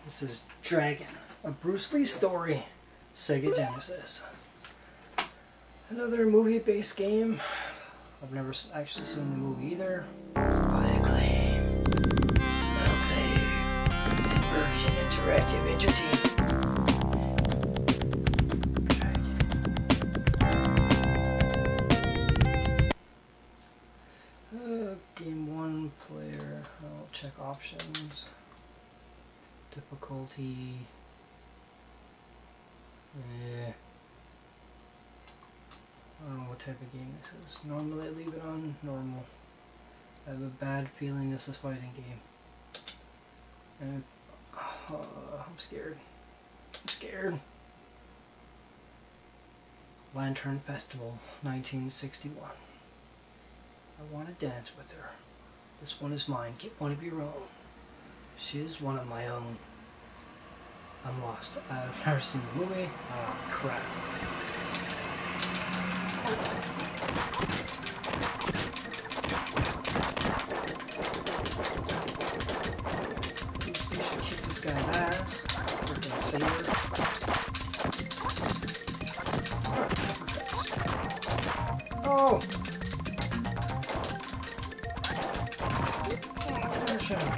This is Dragon, a Bruce Lee story, Sega Genesis. Another movie-based game. I've never actually seen the movie either. It's by Acclaim Interactive Entertainment. Game 1 player. I'll check options. Difficulty. I don't know what type of game this is. Normally I leave it on normal. I have a bad feeling this is a fighting game. And I'm scared. I'm scared. Lantern Festival, 1961. I want to dance with her. This one is mine. Get one of your own. She is one of my own. I'm lost. I've never seen the movie. Oh, crap. You should kick this guy's ass. Freaking sailor. Oh! Finish him.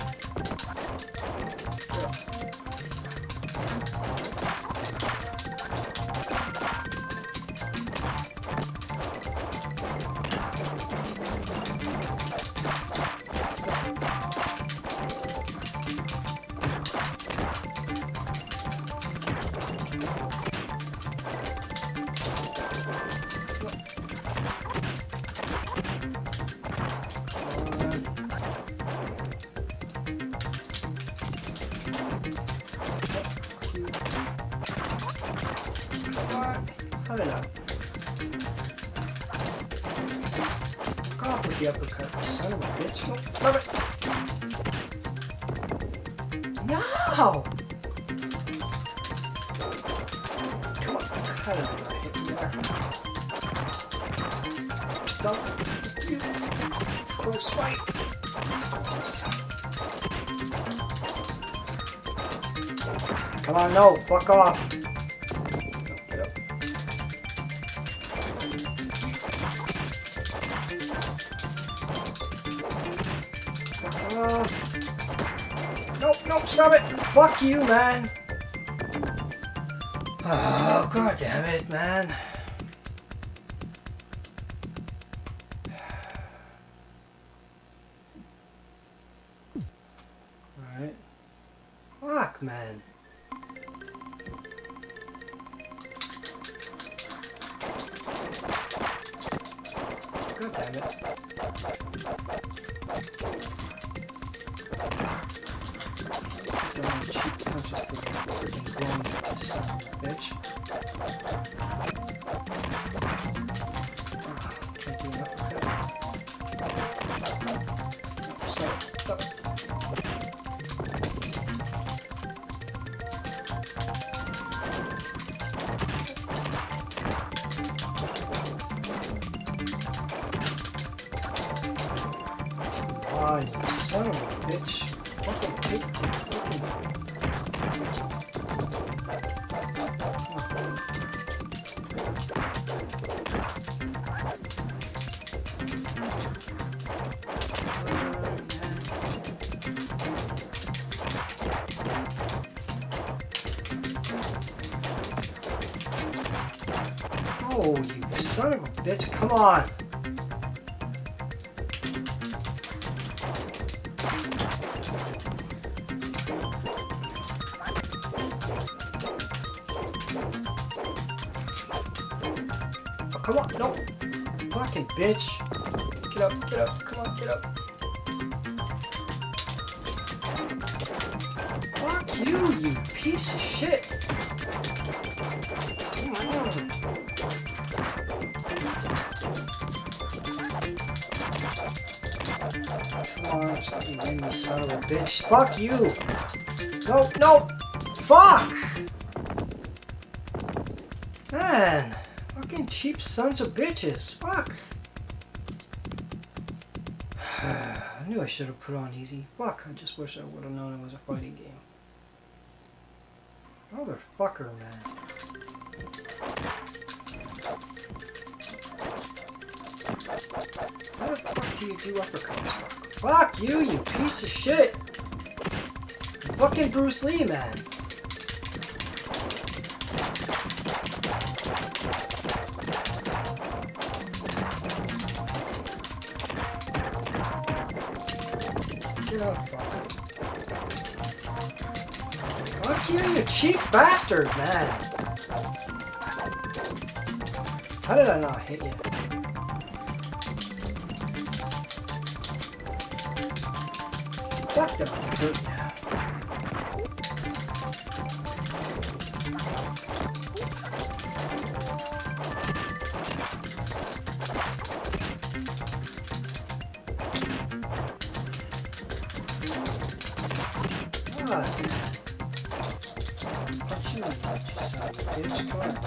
How did I? Go off with the uppercut, son of a bitch. Oh, love it. No! Come on, how did I hit you there? I'm stuck. It's a close fight. It's close. Come on, no, fuck off. Nope, stop it! Fuck you, man! Oh, god damn it, man. Alright. Fuck, man. God damn it. Don't cheap punches the freaking grown son of a bitch. Can't do enough of that. Stop it. Oh, you son of a bitch. Fucking take the fucking... Oh, you son of a bitch, come on! Oh, come on, no! Fucking bitch! Get up, come on, get up! Fuck you, you piece of shit! Come on! Come on, stop you in, you son of a bitch! Fuck you! No! Fuck! Man! Fucking cheap sons of bitches! Fuck! I knew I should have put on easy. Fuck, I just wish I would have known it was a fighting game. Motherfucker, man. How the fuck do you do uppercuts? Fuck you, you piece of shit! You're fucking Bruce Lee, man. Get up, fucker. Fuck you, you cheap bastard, man. How did I not hit you? Fuck them. Punch you, son of a bitch. Come on.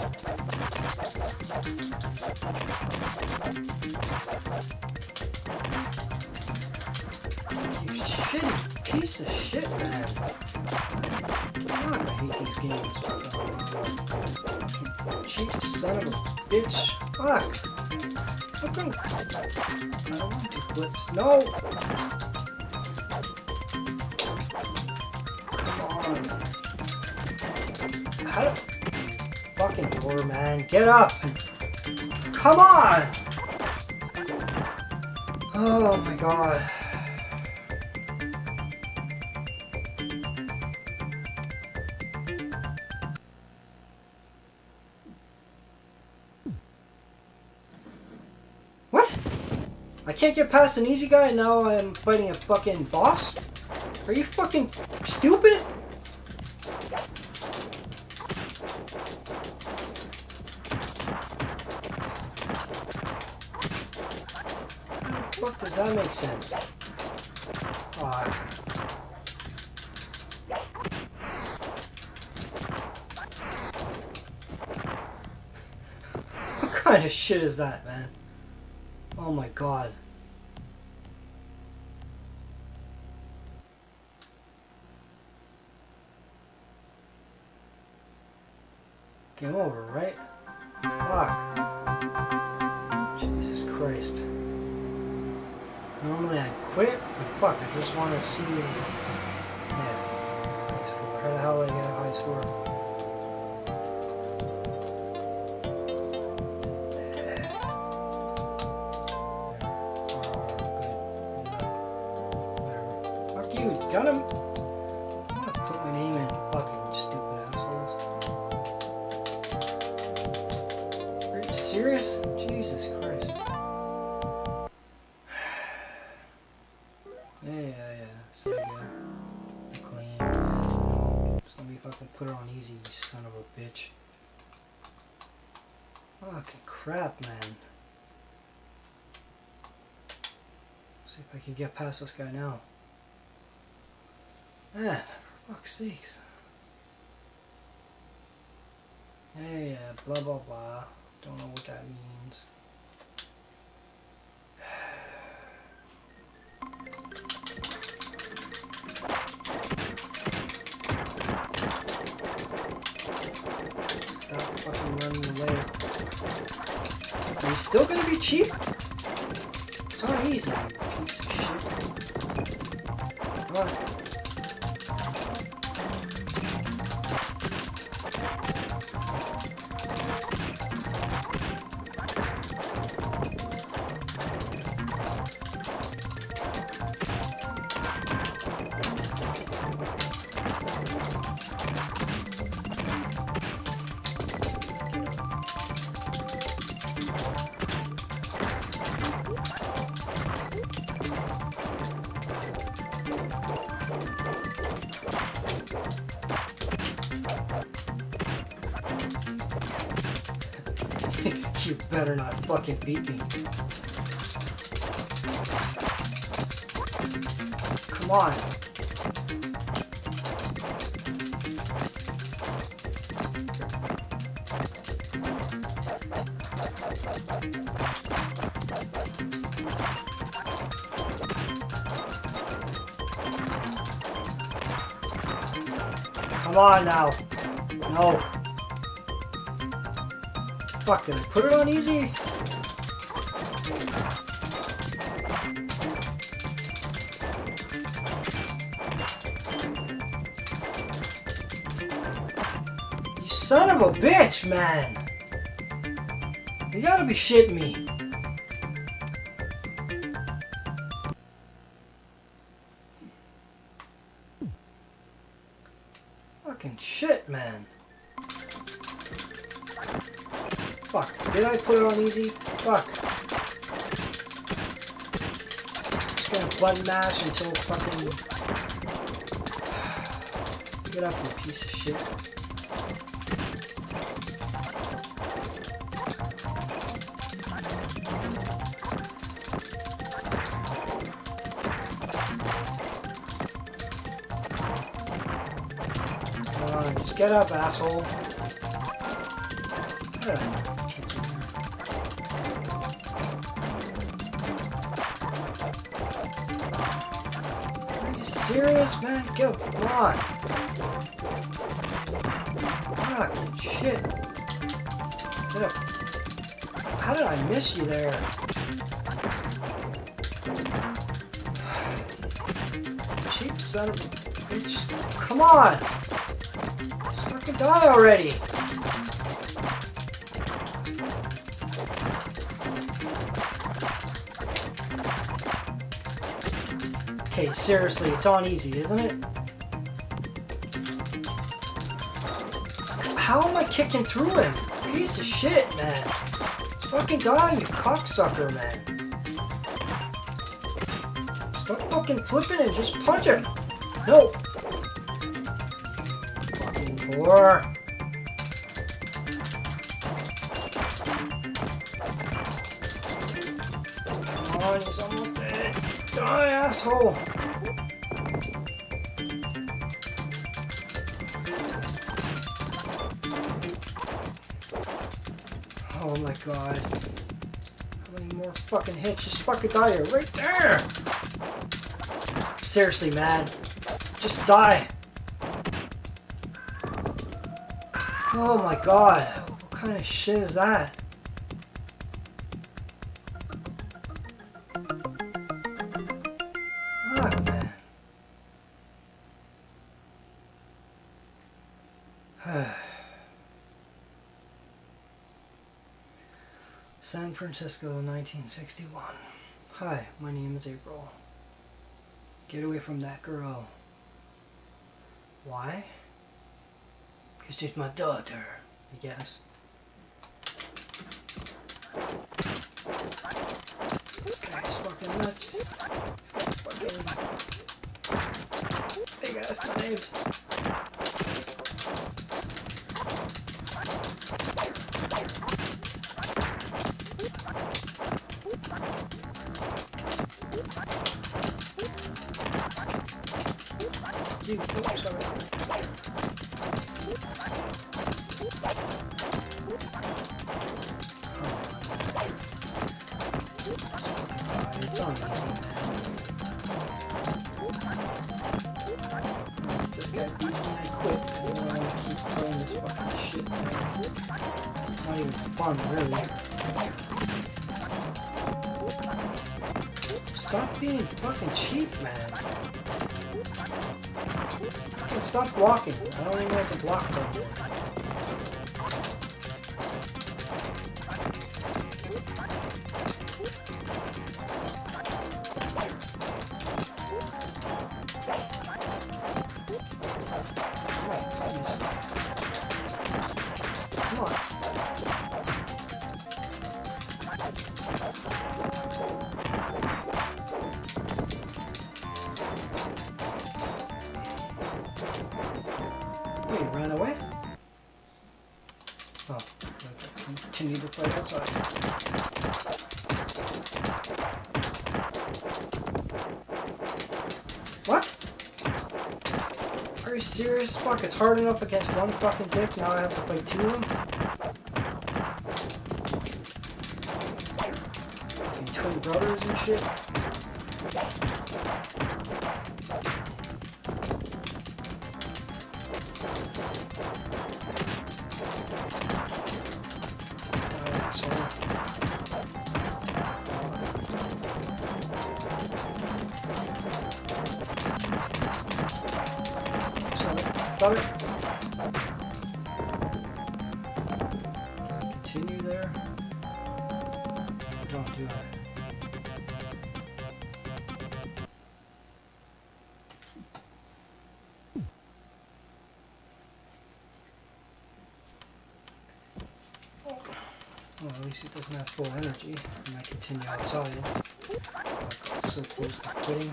You shitty piece of shit, man. God, I hate these games. Cheap son of a bitch. Fuck. Fucking. I don't want to flips. No! Come on. How do... Fucking poor man. Get up! Come on! Oh my god. What? I can't get past an easy guy and now I'm fighting a fucking boss? Are you fucking stupid? How the fuck does that make sense? What kind of shit is that, man? Oh my god. Game over, right? Fuck. Jesus Christ. Normally I'd quit, but fuck, I just want to see... Yeah. High score. How the hell did I get a high score? Got him! I'm gonna put my name in, fucking stupid assholes. Are you serious? Jesus Christ. Yeah. Sega. Acclaim. Yes. Somebody fucking put it on easy, you son of a bitch. Fucking crap, man. See if I can get past this guy now. Man, for fuck's sakes. Yeah, blah blah blah. Don't know what that means. Stop fucking running away. Are you still gonna be cheap? It's not easy, you piece of shit. Come on. You better not fucking beat me. Come on. Come on now. No. Fuck, did I put it on easy? You son of a bitch, man! You gotta be shitting me. Fucking shit, man. Fuck, did I put it on easy? Fuck. Just gonna button mash until fucking... Get up, you piece of shit. Come on, just get up, asshole. Are you serious, man? Go on. Fucking shit. Get up. How did I miss you there? Cheap son of a bitch. Come on! Just fucking die already! Okay, seriously, it's on easy, isn't it? How am I kicking through him? Piece of shit, man. Just fucking die, you cocksucker, man. Stop fucking flipping and just punch him. No. Fucking whore. Come on, he's almost dead. Die, asshole. Oh my god. How many more fucking hits? Just fucking die here. Right there! Seriously, man. Just die. Oh my god. What kind of shit is that? Fuck, man. San Francisco, 1961. Hi, my name is April. Get away from that girl. Why? Because she's my daughter, I guess. This guy's fucking nuts. This guy's fucking big ass knives. Dude, oh, sorry. It's on easy, man. This guy beats me, I quit. I don't want to keep playing this fucking shit, man. It's not even fun, really. Stop being fucking cheap, man. Stop blocking. I don't even have to block them. Come on. He ran away? Oh, continue to play outside. What? Are you serious? Fuck, it's hard enough against one fucking dick, now I have to play two of them? Fucking twin brothers and shit? asshole. Stop it. Continue there. Don't do that. Well, at least it doesn't have full energy. I might continue outside. It's so close to quitting.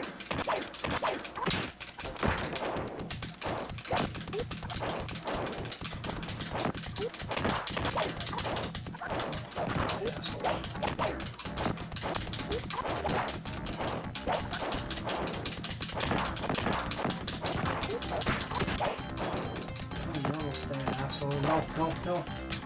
You're almost there, asshole. No, no, no.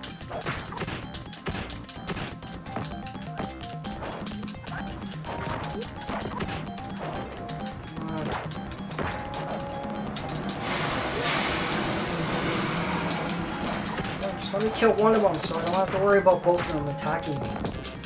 Let me kill one of them so I don't have to worry about both of them attacking me.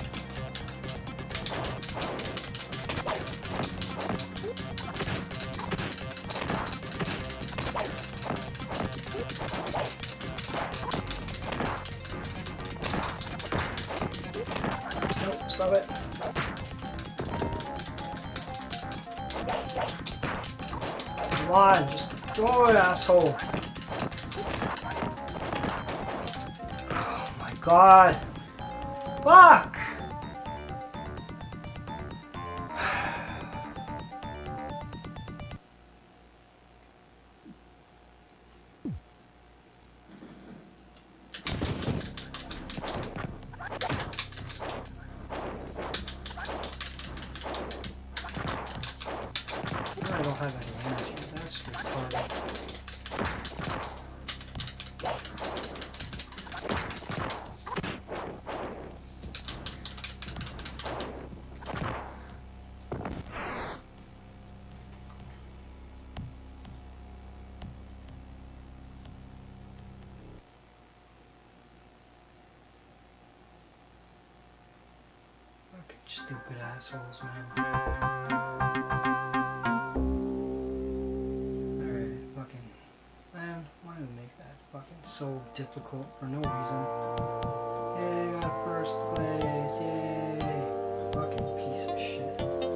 Nope, stop it. Come on, just go, asshole. God. Fuck! I don't have any energy. That's retarded. Stupid assholes, man. Alright, fucking. Man, why did I make that fucking so difficult for no reason? Yay, I got first place, yay! Fucking piece of shit.